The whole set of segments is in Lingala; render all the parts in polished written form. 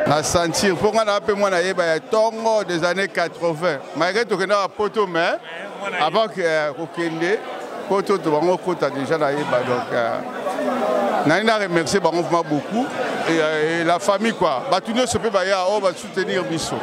Na sentir, pour qu'on a moi na yeba tongo des années 80. Malgré tout que na poto mais avant que Okende poto to bango kota déjà na yeba donc na remercier bango beaucoup et la famille quoi. Ba tout ne se peut ba ya on va soutenir biso.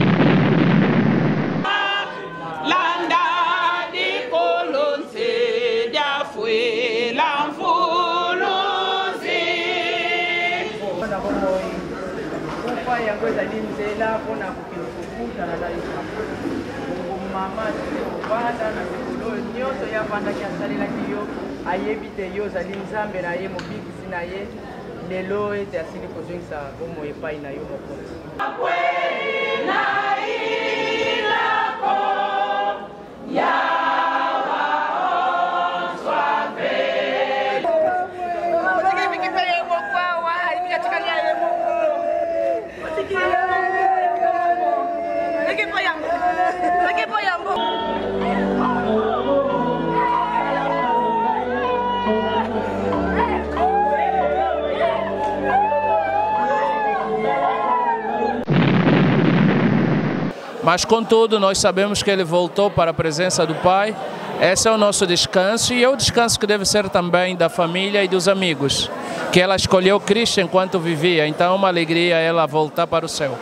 Mas contudo, nós sabemos que ele voltou para a presença do Pai. Esse é o nosso descanso e é o descanso que deve ser também da família e dos amigos. Que ela escolheu Cristo enquanto vivia, então é uma alegria ela voltar para o céu.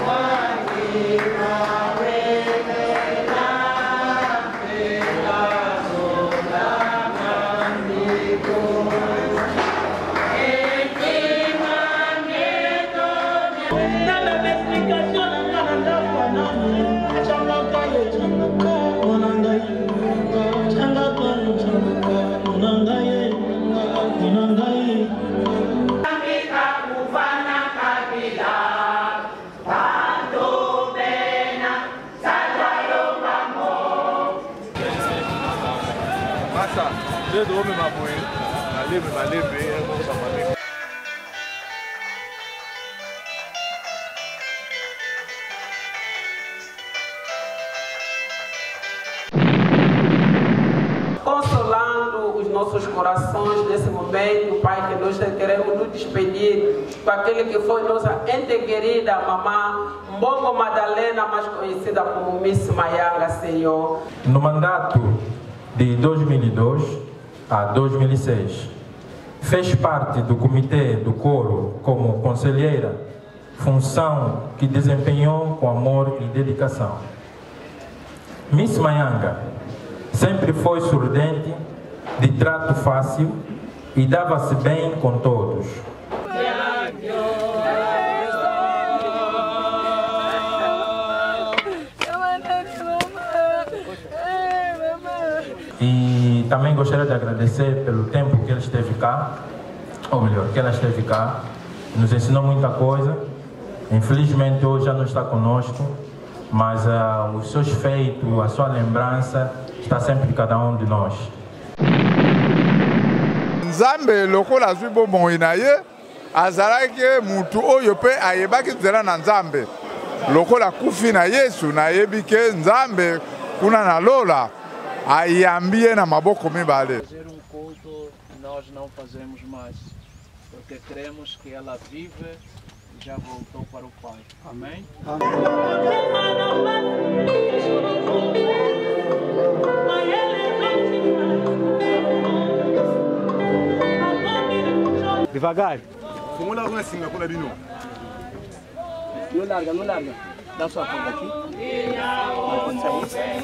Consolando os nossos corações nesse momento, Pai, que nós queremos nos despedir com aquele que foi nossa ente querida mamã Mbongo Madalena, mais conhecida como Miss Mayanga, Senhor. No mandato de 2002 a 2006, fez parte do comitê do coro como conselheira, função que desempenhou com amor e dedicação. Miss Mayanga sempre foi sorridente, de trato fácil e dava-se bem com todos. E também gostaria de agradecer pelo tempo que ele esteve cá, ou melhor, que ela esteve cá, nos ensinou muita coisa. Infelizmente hoje já não está conosco, mas os seus feitos, a sua lembrança está sempre de cada um de nós. Nzambe lokola zwi bomoi na ye azalaki mutu oyo pe ayebaki nzela na Nzambe lokola kufi na Yesu na yebi ke Nzambe kuna na lola ayambie na maboko mibale. Fazer culto nós não fazemos mais, porque cremos que ela vive e já voltou para o Pai. Amém? Devagar. Como lá vai assim, agora bino. Não larga, não larga. Dá sua conta aqui. Pode sair.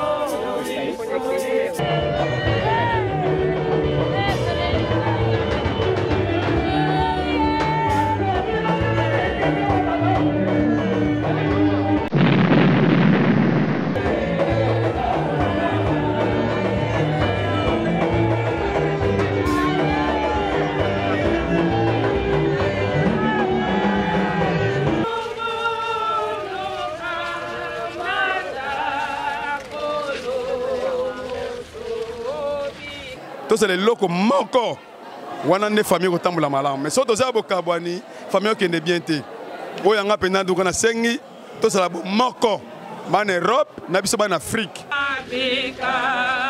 C'est le loko moko wana ne famille ko tambula malamu mais so to za bokabwani famille ko ne bien te oya nga pena duka na sengi to sala moko ban Europe na biso ban Afrique.